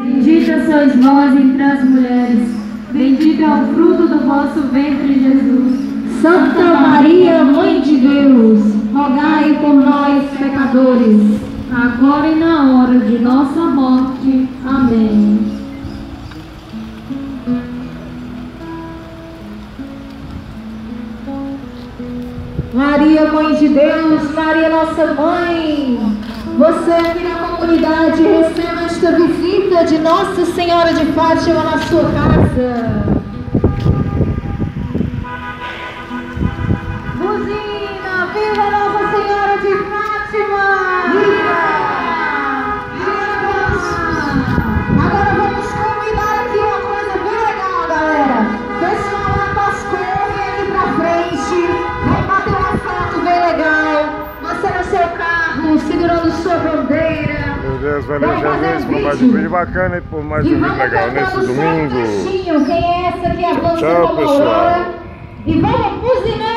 Bendita sois vós entre as mulheres, bendito é o fruto do vosso ventre, Jesus. Santa Maria, Mãe de Deus, rogai por nós, pecadores, agora e na hora de nossa morte. amém. Maria, Mãe de Deus, Maria, nossa Mãe, você aqui na comunidade receba esta visita de Nossa Senhora de Fátima na sua casa. Buzina, viva Nossa Senhora de Fátima! Viva! Agora vamos convidar aqui uma coisa bem legal, galera. Pessoal lá das correm aqui pra frente. Vamos bater uma foto bem legal. Você no seu carro, segurando sua bandeira. Meu Deus, vai eleger por mais um vídeo bacana e por mais um vídeo legal nesse domingo. Quem é essa que avança Tchau, como pessoal. aurora? E vamos buzinar!